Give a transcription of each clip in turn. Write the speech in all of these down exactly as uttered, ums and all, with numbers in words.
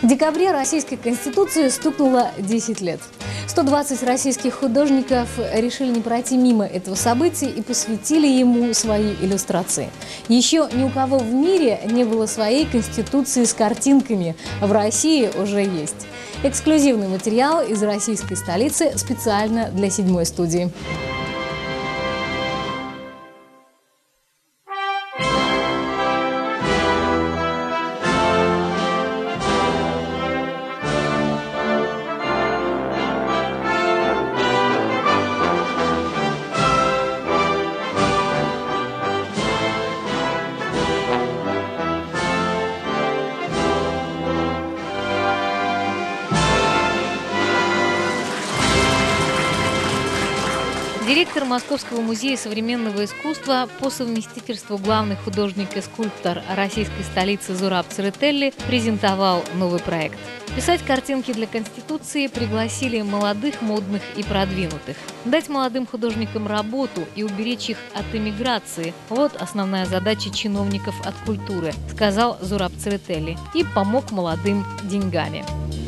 В декабре Российской Конституции стукнуло десять лет. сто двадцать российских художников решили не пройти мимо этого события и посвятили ему свои иллюстрации. Еще ни у кого в мире не было своей Конституции с картинками. В России уже есть. Эксклюзивный материал из российской столицы специально для седьмой студии. Директор Московского музея современного искусства, по совместительству главный художник и скульптор российской столицы Зураб Церетели презентовал новый проект. Писать картинки для Конституции пригласили молодых, модных и продвинутых. Дать молодым художникам работу и уберечь их от эмиграции – вот основная задача чиновников от культуры, сказал Зураб Церетели и помог молодым деньгами.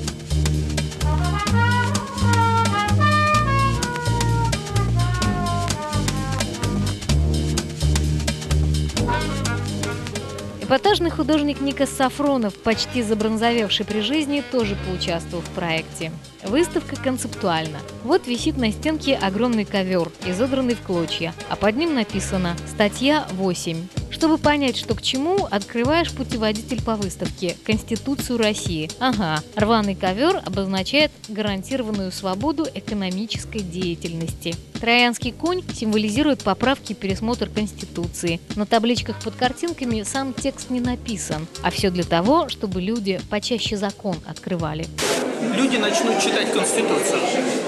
Эпатажный художник Никос Сафронов, почти забронзовевший при жизни, тоже поучаствовал в проекте. Выставка концептуальна. Вот висит на стенке огромный ковер, изодранный в клочья, а под ним написано «Статья восемь». Чтобы понять, что к чему, открываешь путеводитель по выставке «Конституцию России». Ага, рваный ковер обозначает гарантированную свободу экономической деятельности. Троянский конь символизирует поправки и пересмотр Конституции. На табличках под картинками сам текст не написан, а все для того, чтобы люди почаще закон открывали. Люди начнут читать Конституцию.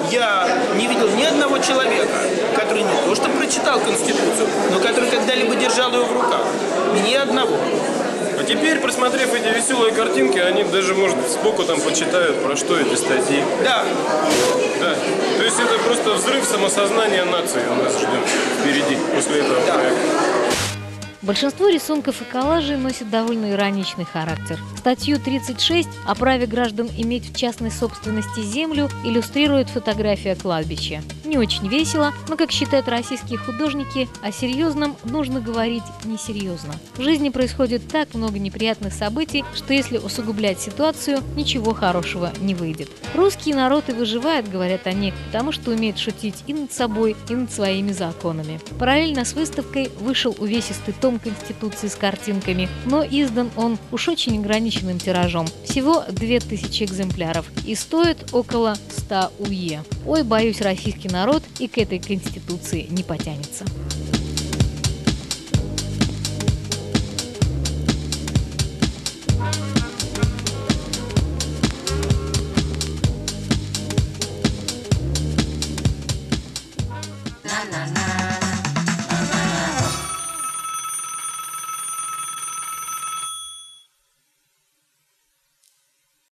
Я не видел ни одного человека, который не то что прочитал Конституцию, но который когда-либо держал ее в руках. Ни одного. А теперь, просмотрев эти веселые картинки, они даже, может, сбоку там почитают, про что эти статьи. Да. Да. То есть это просто взрыв самосознания нации у нас ждет впереди, после этого Да. проекта. Большинство рисунков и коллажей носят довольно ироничный характер. Статью тридцать шесть о праве граждан иметь в частной собственности землю иллюстрирует фотография кладбища. Не очень весело, но, как считают российские художники, о серьезном нужно говорить несерьезно. В жизни происходит так много неприятных событий, что если усугублять ситуацию, ничего хорошего не выйдет. Русский народ и выживает, говорят они, потому что умеет шутить и над собой, и над своими законами. Параллельно с выставкой вышел увесистый том Конституции с картинками, но издан он уж очень ограниченным тиражом, всего две тысячи экземпляров, и стоит около ста уе. Ой, боюсь, российский народ и к этой Конституции не потянется. Na na na